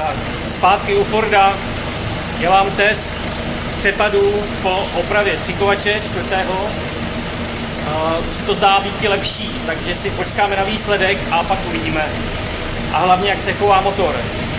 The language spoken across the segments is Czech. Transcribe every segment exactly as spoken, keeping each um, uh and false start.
Tak, zpátky u Forda dělám test přepadů po opravě střikovače čtvrtého. Už se to zdá být lepší, takže si počkáme na výsledek a pak uvidíme. A hlavně, jak se chová motor.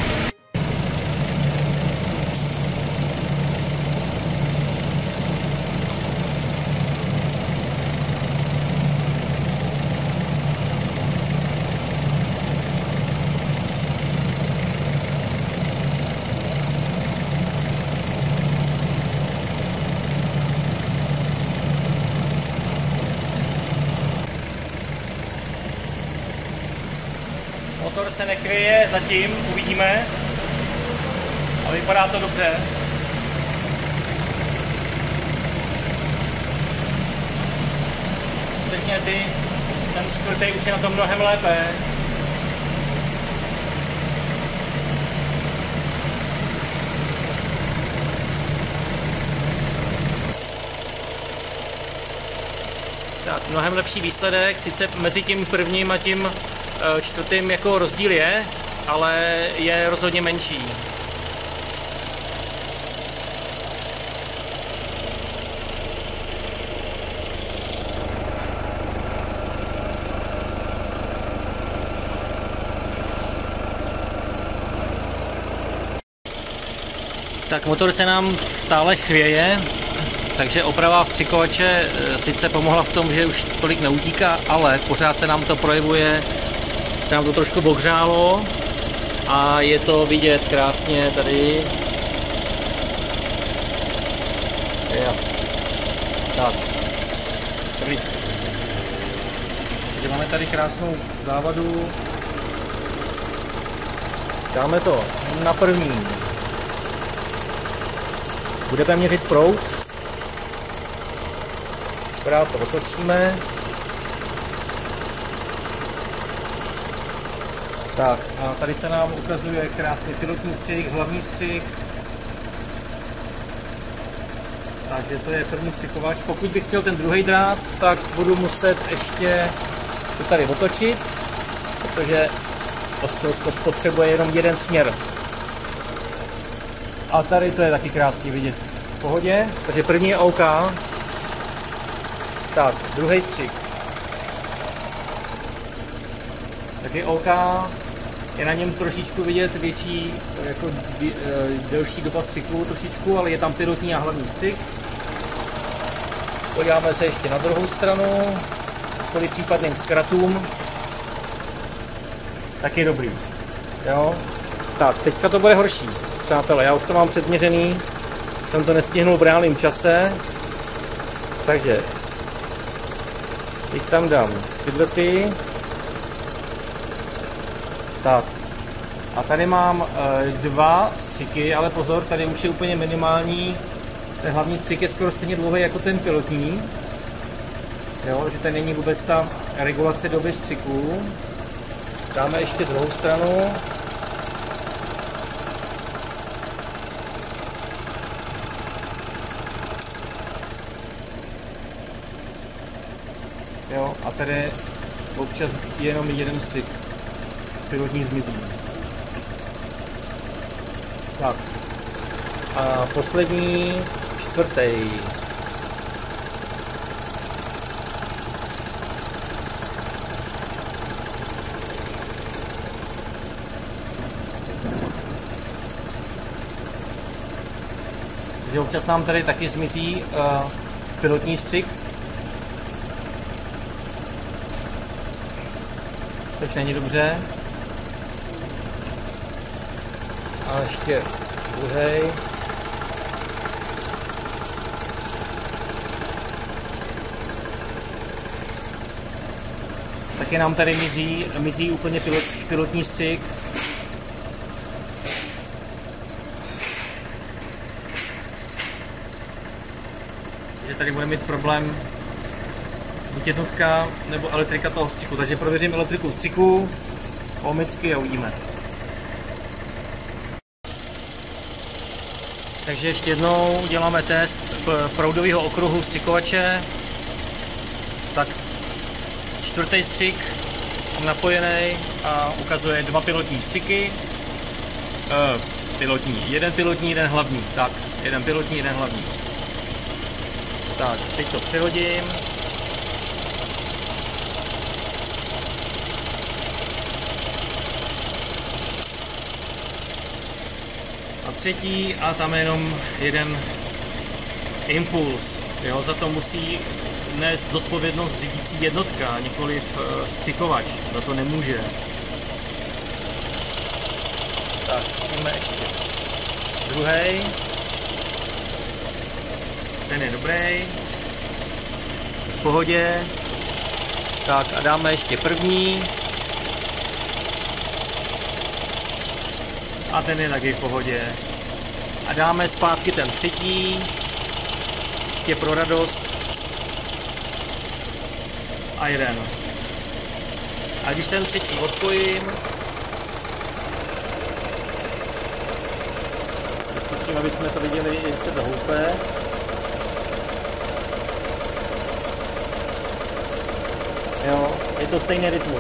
Motor se nekryje zatím, uvidíme, ale vypadá to dobře. Skutečně ty, ten čtvrtý už je na tom mnohem lépe. Tak, mnohem lepší výsledek, sice mezi tím prvním a tím čtvrtým jako rozdíl je, ale je rozhodně menší. Tak motor se nám stále chvěje, takže oprava vstřikovače sice pomohla v tom, že už tolik neutíká, ale pořád se nám to projevuje, se nám to trošku ohřálo a je to vidět krásně tady. Jo. Tak. Dobrý. Takže máme tady krásnou závadu. Dáme to na první. Budeme měřit proud. Akorát to otočíme. Tak, a tady se nám ukazuje krásný pilotní střih, hlavní střih. Takže to je první střikovač. Pokud bych chtěl ten druhý drát, tak budu muset ještě to tady otočit, protože osciloskop potřebuje jenom jeden směr. A tady to je taky krásně vidět. V pohodě, takže první je OK. Tak, druhý střih. Taky OK. Je na něm trošičku vidět větší, jako delší doba střiku trošičku, ale je tam pilotní a hlavní střih. Podíváme se ještě na druhou stranu, kvůli případným zkratům. Tak je dobrý. Jo? Tak, teďka to bude horší, přátelé, já už to mám předměřený, jsem to nestihnul v reálném čase, takže teď tam dám tyhle ty. Tak, a tady mám e, dva střiky, ale pozor, tady už je úplně minimální, ten hlavní střik je skoro stejně dlouhý jako ten pilotní, jo, že tady není vůbec ta regulace doby střiků. Dáme ještě druhou stranu. Jo, a tady občas jenom jeden střik. Pilotní zmizí. Tak. A poslední, čtvrtý. Takže občas nám tady taky zmizí uh, pilotní střik. Což není dobře. A ještě druhý. Taky nám tady mizí, mizí úplně pilot, pilotní střik. Takže tady bude mít problém buď jednotka nebo elektrika toho střiku. Takže prověřím elektriku střiku, ohmicky a uvidíme. Takže ještě jednou děláme test proudového okruhu střikovače. Tak čtvrtý střik mám napojený a ukazuje dva pilotní střiky. Uh, pilotní. Jeden pilotní, jeden hlavní. Tak, jeden pilotní, jeden hlavní. Tak, teď to přehodím. A třetí, a tam je jenom jeden impuls. Jo, za to musí nést zodpovědnost řídící jednotka, nikoliv uh, střikovač. Za to nemůže. Tak, zkusíme ještě druhý. Ten je dobrý. V pohodě. Tak a dáme ještě první. A ten je taky v pohodě. A dáme zpátky ten třetí. Ještě pro radost. A jeden. A když ten třetí odpojím, zkusím, aby jsme to viděli, jak se to houpe. Jo, je to stejný rytmus.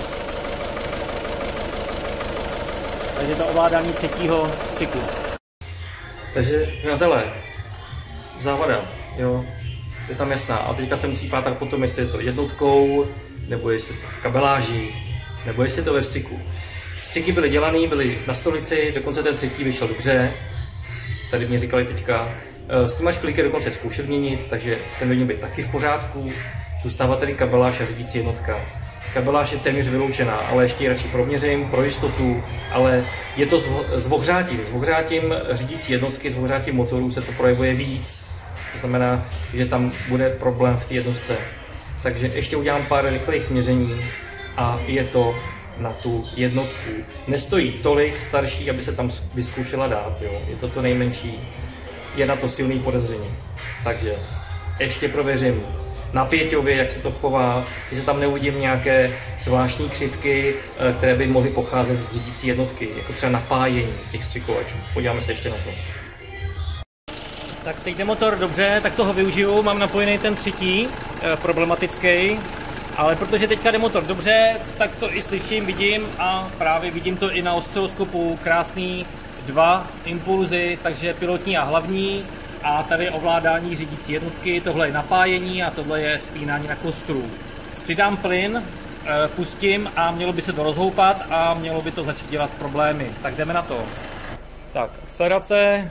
Takže to ovládání třetího střiku. Takže, přátelé, závada, jo, je tam jasná. A teďka se musí pátrat potom, jestli je to jednotkou, nebo jestli je to v kabeláži, nebo jestli je to ve vstřiku. Střiky byly dělané, byly na stolici, dokonce ten třetí vyšel dobře. Tady mě říkali teďka, snímač kliky dokonce zkoušel měnit, takže ten by měl být taky v pořádku. Zůstává tady kabeláž a řídící jednotka. Kabeláž je téměř vyloučená, ale ještě ji radši proměřím pro jistotu, ale je to s ohřátím. S ohřátím řídící jednotky, s ohřátím motorů se to projevuje víc. To znamená, že tam bude problém v té jednotce. Takže ještě udělám pár rychlých měření a je to na tu jednotku. Nestojí tolik starší, aby se tam vyzkoušela dát. Jo. Je to to nejmenší. Je na to silný podezření. Takže ještě prověřím na Pěťově, jak se to chová, jestli tam neuvidím nějaké zvláštní křivky, které by mohly pocházet z řídící jednotky, jako třeba napájení těch střikovačů. Podíváme se ještě na to. Tak teď jde motor dobře, tak toho využiju, mám napojený ten třetí, eh, problematický, ale protože teďka jde motor dobře, tak to i slyším, vidím a právě vidím to i na osciloskopu, krásný dva impulzy, takže pilotní a hlavní. A tady je ovládání řídící jednotky, tohle je napájení a tohle je spínání na kostru. Přidám plyn, pustím a mělo by se to rozhoupat a mělo by to začít dělat problémy. Tak jdeme na to. Tak, akcelerace.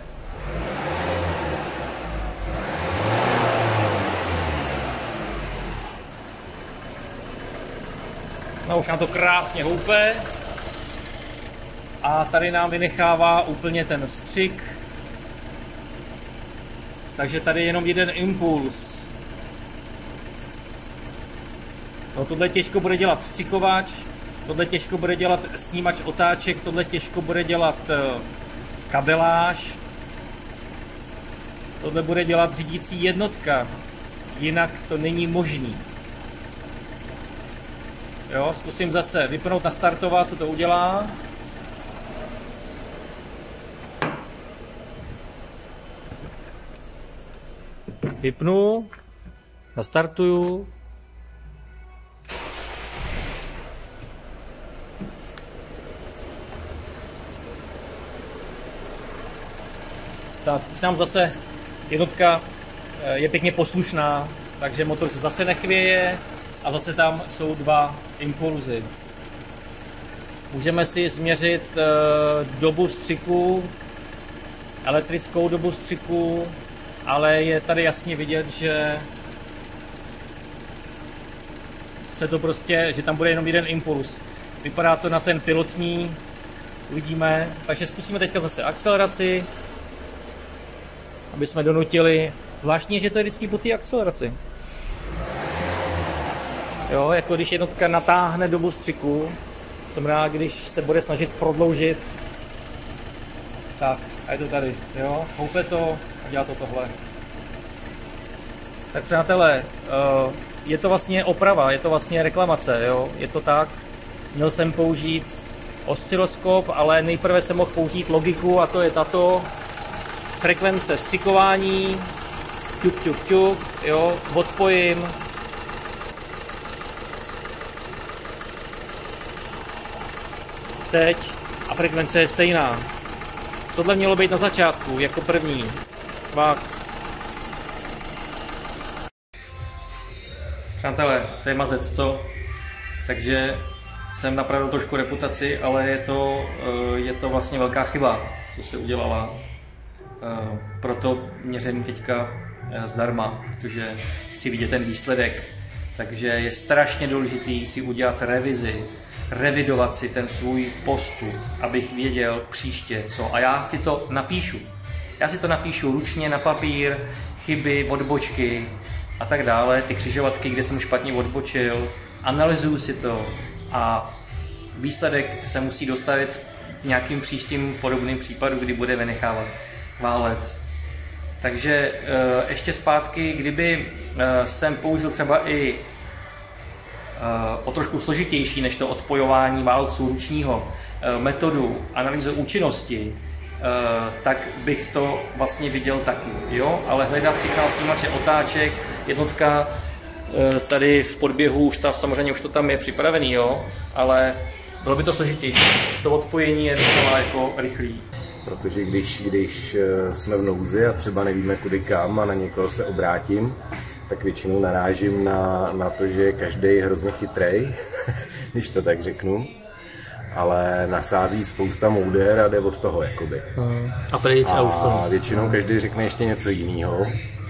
No už nám to krásně houpe. A tady nám vynechává úplně ten vstřik. Takže tady je jenom jeden impuls. No tohle těžko bude dělat vstřikovač, tohle těžko bude dělat snímač otáček, tohle těžko bude dělat uh, kabeláž. Tohle bude dělat řídící jednotka, jinak to není možný. Jo, zkusím zase vypnout, nastartovat, co to udělá. Vypnu, nastartuju. Tak, už nám zase jednotka je pěkně poslušná, takže motor se zase nechvěje a zase tam jsou dva impulzy. Můžeme si změřit dobu vstřiku, elektrickou dobu vstřiku, ale je tady jasně vidět, že se to prostě, že tam bude jenom jeden impuls. Vypadá to na ten pilotní, uvidíme. Takže zkusíme teďka zase akceleraci, aby jsme donutili. Zvláštní, že to je vždycky po té akceleraci. Jo, jako když jednotka natáhne dobu vstřiku, znamená, když se bude snažit prodloužit. Tak, a je to tady, jo, houpe to a dělá to tohle. Tak přátelé, je to vlastně oprava, je to vlastně reklamace, jo, je to tak. Měl jsem použít osciloskop, ale nejprve jsem mohl použít logiku a to je tato. Frekvence vstřikování, ťuk, ťuk, ťuk, jo, odpojím. Teď a frekvence je stejná. tohle mělo být na začátku, jako první. Fakt. Přátelé, to je mazec, co? Takže jsem napravil trošku reputaci, ale je to, je to vlastně velká chyba, co se udělala. Proto měřím teďka zdarma, protože chci vidět ten výsledek. Takže je strašně důležitý si udělat revizi, revidovat si ten svůj postup, abych věděl příště co. A já si to napíšu. Já si to napíšu ručně na papír, chyby, odbočky a tak dále, ty křižovatky, kde jsem špatně odbočil, analyzuju si to a výsledek se musí dostavit v nějakým příštím podobným případu, kdy bude vynechávat válec. Takže uh, ještě zpátky, kdyby uh, jsem použil třeba i uh, o trošku složitější než to odpojování válců ručního uh, metodu analýzy účinnosti, uh, tak bych to vlastně viděl taky, jo? Ale hledat signál snímače otáček, jednotka uh, tady v podběhu, už ta, samozřejmě už to tam je připravený, jo? Ale bylo by to složitější. To odpojení je docela jako rychlý. Protože když, když jsme v nouzi a třeba nevíme kudy kam a na někoho se obrátím, tak většinou narážím na, na to, že každý je hrozně chytrej, když to tak řeknu, ale nasází spousta mouder a jde od toho jakoby. Hmm. A pryč a, a už to. A většinou každý řekne ještě něco jiného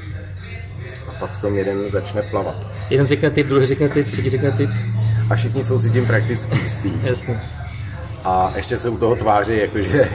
a pak v tom jeden začne plavat. Jeden řekne typ, druhý řekne typ, třetí řekne typ. A všichni jsou si tím prakticky jistý. Jasně. A ještě se u toho tváří, jakože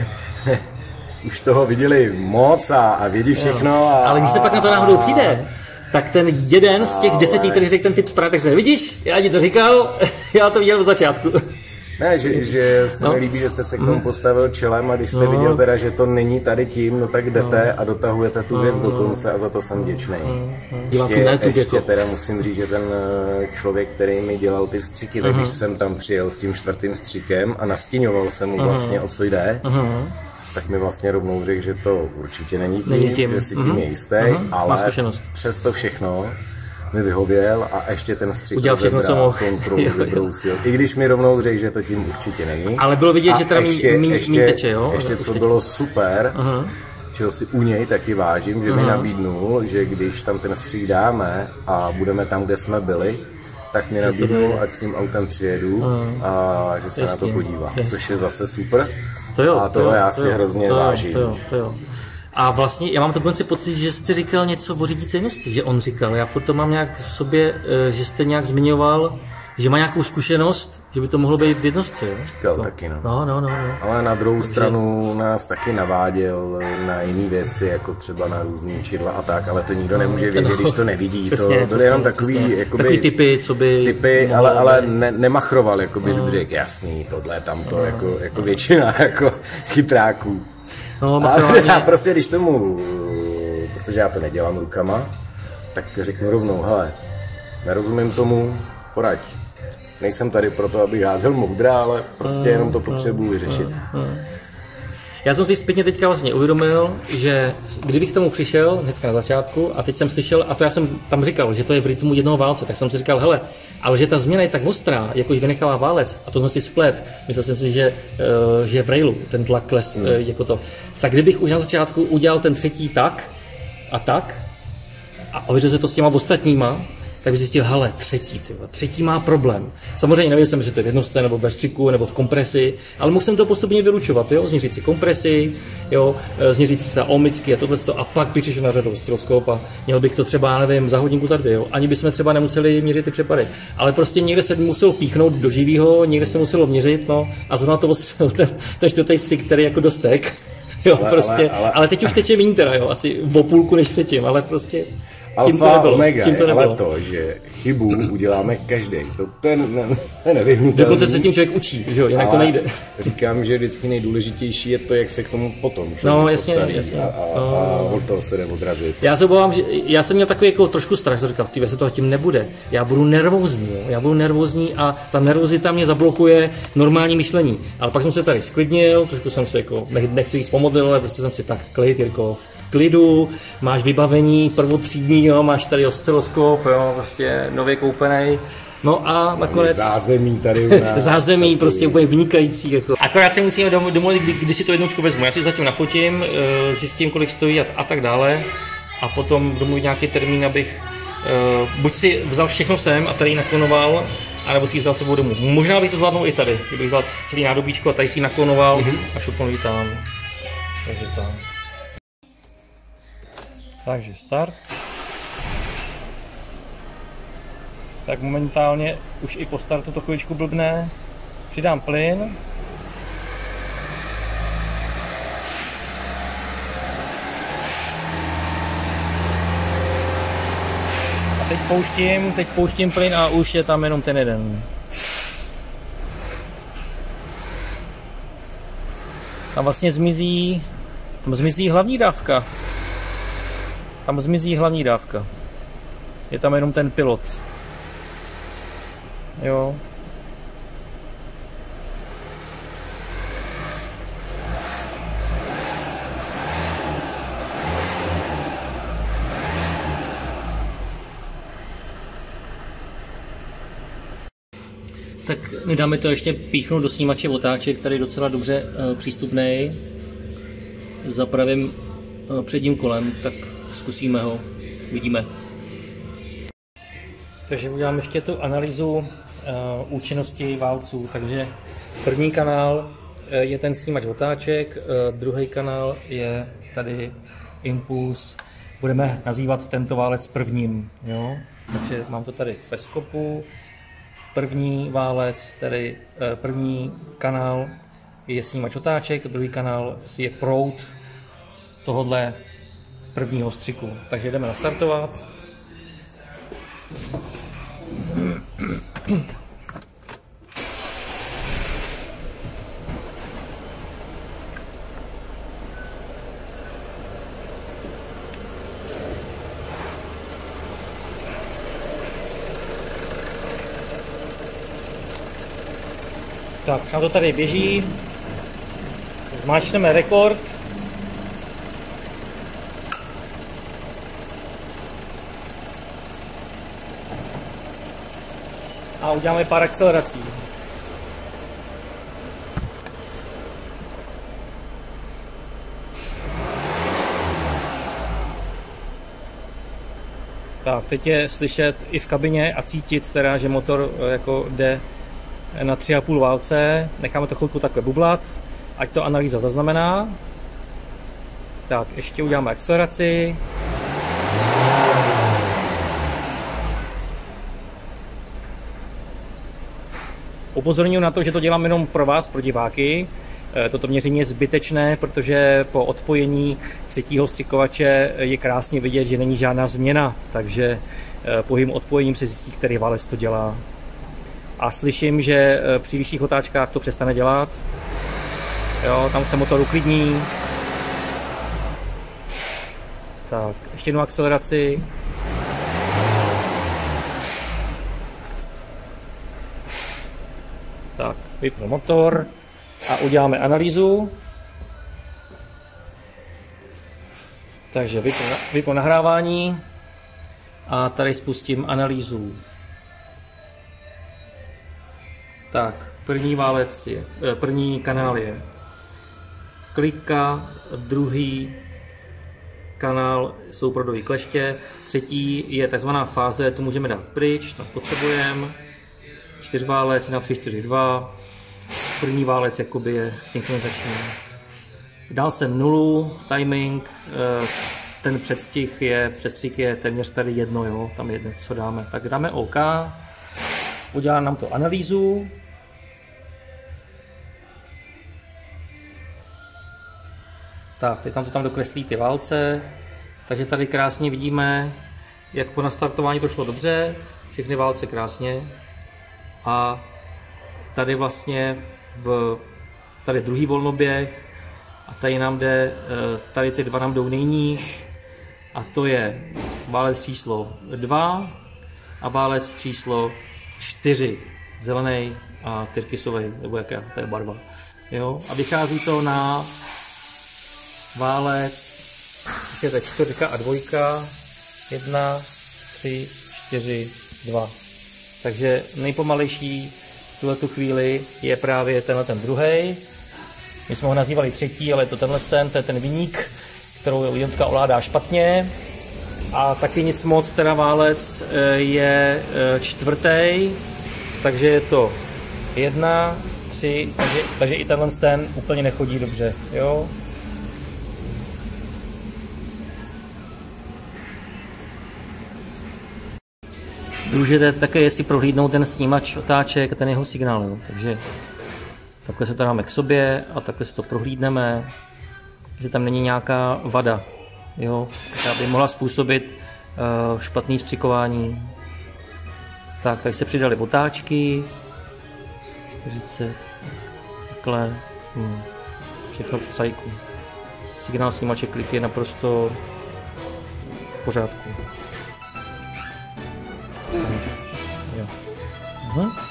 už toho viděli moc a, a vědí všechno. A, ale když se pak na to náhodou přijde, tak ten jeden z těch ale... deseti, který řekl ten typ správně, tak řekne, vidíš, já ti to říkal, já to viděl od začátku. Ne, že, že se no. mi líbí, že jste se k tomu postavil čelem a když jste no. viděl teda, že to není tady tím, no tak jdete no. a dotahujete tu věc no. do konce a za to jsem vděčný. No. Ještě, ještě jako. teda musím říct, že ten člověk, který mi dělal ty vstřiky, tak uh-huh. když jsem tam přijel s tím čtvrtým vstřikem a nastíňoval jsem mu uh-huh. vlastně, o co jde, uh-huh. tak mi vlastně rovnou řekl, že to určitě není tím, není tím. že si tím uh-huh. je jistý, uh-huh. ale přesto všechno mi vyhověl a ještě ten střih udělal všechno, co mohl. Kontrolu vybrousil. I když mi rovnou řekl, že to tím určitě není. Ale bylo vidět, a že teda ještě, mý, ještě, mý teče, jo? Ještě co bylo super, uh-huh. čeho si u něj taky vážím, že uh-huh. mi nabídnul, že když tam ten střih dáme a budeme tam, kde jsme byli, tak mi nabídnul, ať s tím autem přijedu uh-huh. a že se Jistě. na to podívá. Jistě. Což je zase super. To jo, a toho to jo, já to si jo, hrozně to jo, vážím. To jo, to jo. A vlastně já mám dokonce pocit, že jste říkal něco o řídící činnosti, že on říkal. Já furt to mám nějak v sobě, že jste nějak zmiňoval, že má nějakou zkušenost, že by to mohlo být v jednosti. Jo? Říkal to. taky, no. No, no, no, no. Ale na druhou Takže... stranu nás taky naváděl na jiné věci, jako třeba na různý čidla a tak, ale to nikdo nemůže vědět, no, když to nevidí. Přesně, to byly jenom takový, jakoby, takový typy, co by... Typy, ale, ale ne, nemachroval, jakoby, no. že by řekl, jasný, tohle, tamto, no. jako, jako většina jako chytráků. No, ale já prostě, když tomu, protože já to nedělám rukama, tak řeknu rovnou, hele, nerozumím tomu, poraď. Nejsem tady proto, abych házel moudra, ale prostě jenom to potřebuji vyřešit. Já jsem si zpětně teďka vlastně uvědomil, že kdybych k tomu přišel hnedka na začátku a teď jsem slyšel, a to já jsem tam říkal, že to je v rytmu jednoho válce, tak jsem si říkal, hele, ale že ta změna je tak ostrá, jakož vynechává válec, a to jsem si splet, myslel jsem si, že, že v railu ten tlak kles, hmm. jako to, tak kdybych už na začátku udělal ten třetí tak a tak a ověřil se to s těma ostatníma, tak bych zjistil, hele, třetí, tyva, třetí má problém. Samozřejmě nevěděl jsem, že to je v jednostce, nebo ve střiku, nebo v kompresi, ale mohl jsem to postupně vylučovat, jo, změřit si kompresi, jo, změřit si třeba ohmicky a tohle a pak bych přišel na řadu osciloskop a měl bych to třeba, nevím, za hodinku, za dvě, jo. Ani bychom třeba nemuseli měřit ty přepady, ale prostě někde se muselo píchnout do živýho, někde se muselo měřit, no, a zrovna to ostřel ten, ten čtvrtý střik, který jako dostek, jo, ale, prostě, ale, ale, ale teď už teče míň teda, jo, asi o půlku než předtím, ale prostě... Tím to nebylo, omega, tím to nebylo. Ale to, že chybu uděláme každý, to, to je, ne, ne, nevyhnutelný. Dokonce se tím člověk učí, že jo, jinak ale to nejde. Říkám, že vždycky nejdůležitější je to, jak se k tomu potom no, jasně, postaví jasně. A, a, no. a od toho se jde odrazit. Já se obávám, že já jsem měl takový jako trošku strach, že říkal, ty se toho tím nebude. Já budu nervózní, jo? já budu nervózní a ta nervozita mě zablokuje normální myšlení. Ale pak jsem se tady sklidnil, trošku jsem se jako, nechci jít pomodlil, ale prostě jsem si tak klid, Jirko, klidu, máš vybavení prvotřídní, jo, máš tady osciloskop, jo, vlastně nově koupený, No a nakonec... Zázemí tady u nás. Zázemí prostě úplně vynikající. Jako. Akorát se musíme domluvit, kdy, kdy si to jednotku vezmu. Já si zatím nafotím, zjistím, kolik stojí a, a tak dále. A potom domluvit nějaký termín, abych buď si vzal všechno sem a tady naklonoval, anebo si ji vzal sebou domů. Možná bych to zvládnul i tady, kdybych vzal celý nádobíčko a tady si ji naklonoval mm-hmm. a šupnul ji tam. Takže tak. Takže start. Tak momentálně už i po startu to chviličku blbne. Přidám plyn. A teď pouštím, teď pouštím plyn a už je tam jenom ten jeden. Tam vlastně zmizí, tam zmizí hlavní dávka. Tam zmizí hlavní dávka. Je tam jenom ten pilot. Jo. Tak nedáme to ještě píchnout do snímače otáček, který je docela dobře uh, přístupný. Za pravým uh, předním kolem, tak zkusíme ho, vidíme. Takže udělám ještě tu analýzu uh, účinnosti válců. Takže první kanál uh, je ten snímač otáček, uh, druhý kanál je tady impuls. Budeme nazývat tento válec prvním. Jo? Takže mám to tady ve skopu. První válec, tedy uh, první kanál je snímač otáček, druhý kanál je proud tohodle prvního střiku. Takže jdeme nastartovat. Tak, nám to tady běží. Zmáčkneme rekord. A uděláme pár akcelerací. Tak, teď je slyšet i v kabině a cítit teda, že motor jako jde na tři a půl válce. Necháme to chvilku takhle bublat, ať to analýza zaznamená. Tak, ještě uděláme akceleraci. Upozorňuji na to, že to dělám jenom pro vás, pro diváky. Toto měření je zbytečné, protože po odpojení třetího vstřikovače je krásně vidět, že není žádná změna, takže pouhým odpojením se zjistí, který válec to dělá. A slyším, že při vyšších otáčkách to přestane dělat. Jo, tam se motor uklidní. Tak, ještě jednu akceleraci. Tak, vypnu motor a uděláme analýzu. Takže vypnu, vypnu nahrávání a tady spustím analýzu. Tak, první válec je, první kanál je klika, druhý kanál jsou prodový kleště, třetí je takzvaná fáze, tu můžeme dát pryč, tak potřebujeme. Čtyřválec na tři čtyři dva, první válec jakoby je synchronizační. Dal jsem nulu, timing, ten předstih je, přestřih je téměř tady jedno, jo, tam jedno, co dáme. Tak dáme OK, udělá nám to analýzu. Tak, teď tam to tam dokreslí ty válce, takže tady krásně vidíme, jak po nastartování to šlo dobře, všechny válce krásně. A tady vlastně v tady druhý volnoběh a tady nám jde, tady ty dva nám jdou nejníž a to je válec číslo dva a válec číslo čtyři, zelený a tyrkysový, nebo jaká to je barva. Jo? A vychází to na válec, je to čtyřka a dvojka, jedna, tři, čtyři, dva. Takže nejpomalejší v tuhletu chvíli je právě tenhle ten druhej. My jsme ho nazývali třetí, ale je to tenhle ten, to je ten viník, kterou jednotka ovládá špatně. A taky nic moc, teda válec je čtvrtý, takže je to jedna, tři, takže, takže i tenhle ten úplně nechodí dobře, jo. Můžete také jestli prohlídnout ten snímač otáček a ten jeho signál, takže takhle se to dáme k sobě a takhle si to prohlídneme, že tam není nějaká vada, jo, která by mohla způsobit uh, špatné střikování. Tak, tady se přidaly otáčky, čtyřicet, takhle, hmm. Všechno v cajku. Signál snímače klik je naprosto v pořádku. Jo. Aha.